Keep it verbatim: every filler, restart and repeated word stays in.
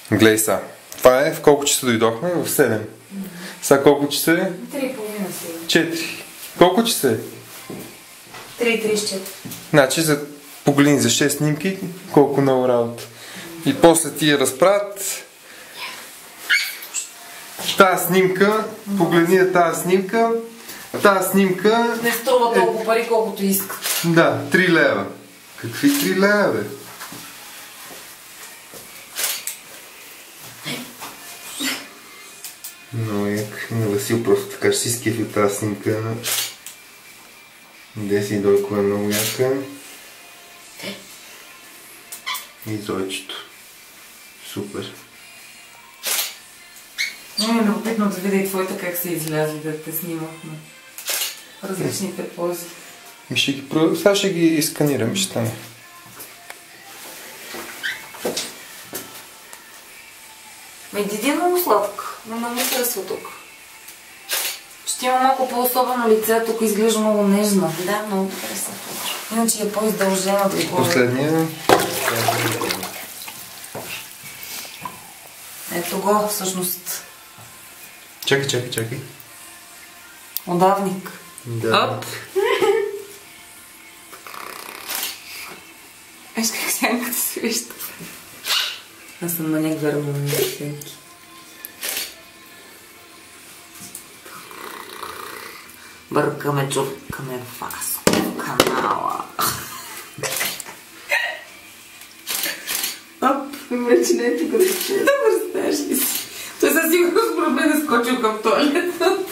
Глей са. Това е в колко часа дойдохме? В седем. Mm-hmm. Сега колко часа е? три и половина сега. четири. Колко часа е? три и тридесет и четири. Значи за погледни за шест снимки, колко много работа. И после ти я разправят. Тази снимка, погледни на тази снимка. Тази снимка... Не струва толкова е... пари, колкото искат. Да, три лева. Какви три лева, бе? Но як на Васил просто така ще си скефи тази снимка. Деси Дойко е много яка. И Зойчето. Супер. Много е любопитно да видя и твоите как се излязли да те снимахме. Различните пози. Ще ги, сега ще ги сканирам, ще стане. Ме Диди е много сладка, но много харесва тук. Ще има малко по-особено лице, тук изглежда много нежна. Да, много харесва. Иначе е по-издължена. Последния. Ето го, всъщност. Чакай, чакай, чакай. Удавник. Да. Оп! Виж как сянката се вижда. Аз съм маняк за рамонни сянки. Бъркаме, чуркаме фасо в канала. Оп! Вече не е тук да ще. Да представяш ли си? Той със сигурност според мен е скочил към туалета.